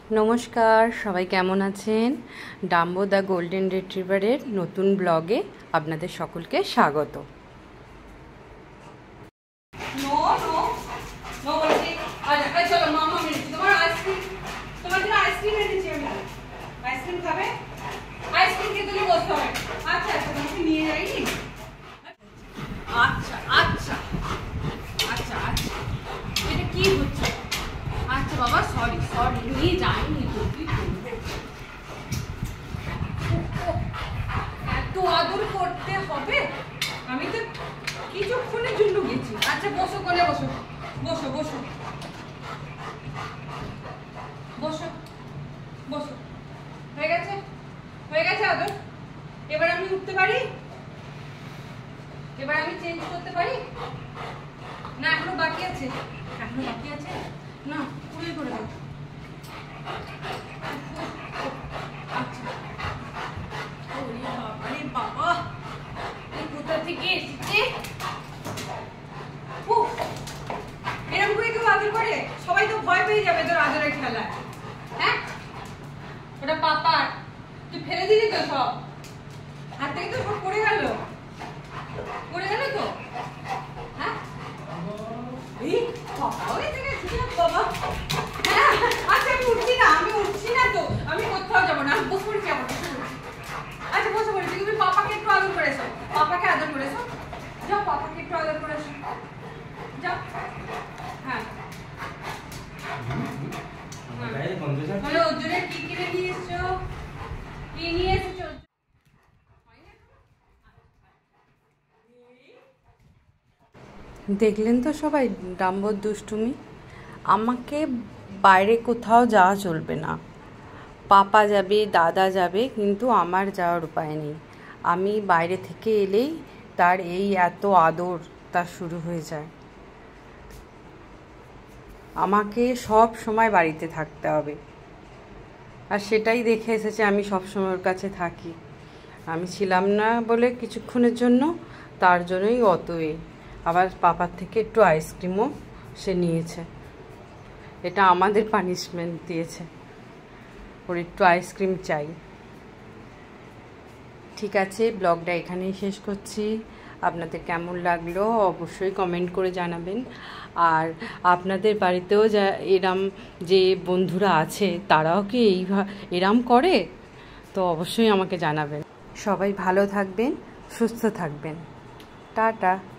নমস্কার, সবাই কেমন আছেন? ডাম্বো দ্য গোল্ডেন রিট্রিভারের নতুন ব্লগে আপনাদের সকলকে স্বাগত। আচ্ছা আচ্ছা আচ্ছা আচ্ছা এটা কি হচ্ছে? আচ্ছা বাবা, সরি সরি, নিয়ে যাইনি তো, কি করবো? এত আদর করতে হবে? আমি তো কিছুক্ষণের জন্য গেছি। আচ্ছা বসো, কোলে বসো, বসো বসো বসো বসো। হয়ে গেছে, হয়ে গেছে আদর। এবার আমি উঠতে পারি? এবার আমি চেঞ্জ করতে পারি? না এখনো বাকি আছে, এখনো বাকি আছে। না পুরোই করে দাও। আচ্ছা, ওরে বাবা রে বাবা, এই কোথা থেকে এসেছে? এরকম করে কেউ আদর করে? সবাই তো ভয় পেয়ে যাবে তোর আদরের খেলায়। হ্যাঁ, ওটা পাপার, তুই ফেলে দিলি তো সব, হাত থেকে তো সব পড়ে গেল, পড়ে গেল তো। হ্যাঁ এই বাবা, ওই থেকে ছুটে বাবা। হ্যাঁ আচ্ছা, আমি উঠছি না, আমি উঠছি না তো, আমি কোথাও যাবো না, বসে পড়ছি আমার। আচ্ছা বসে পড়েছি, তুমি পাপাকে একটু আদর করেছো, পাপাকে আদর করেছো, যাও পাপাকে একটু আদর করেছো, যাও। হ্যাঁ তাহলে ওর জন্য কি কিনে নিয়ে এসছো? কি নিয়ে এসেছো? দেখলেন তো সবাই ডাম্বোর দুষ্টুমি। আমাকে বাইরে কোথাও যাওয়া চলবে না, পাপা যাবে, দাদা যাবে, কিন্তু আমার যাওয়ার উপায় নেই। আমি বাইরে থেকে এলেই তার এই এত আদর তার শুরু হয়ে যায়। আমাকে সব সময় বাড়িতে থাকতে হবে, আর সেটাই দেখে এসেছে, আমি সব সময় ওর কাছে থাকি। আমি ছিলাম না বলে কিছুক্ষণের জন্য, তার জন্যই অতই। আবার পাপার থেকে একটু আইসক্রিমও সে নিয়েছে, এটা আমাদের পানিশমেন্ট দিয়েছে, ওর একটু আইসক্রিম চাই। ঠিক আছে, ব্লগটা এখানেই শেষ করছি। আপনাদের কেমন লাগলো অবশ্যই কমেন্ট করে জানাবেন। আর আপনাদের বাড়িতেও যা এরম যে বন্ধুরা আছে তারাও কি এরম করে, তো অবশ্যই আমাকে জানাবেন। সবাই ভালো থাকবেন, সুস্থ থাকবেন। টাটা।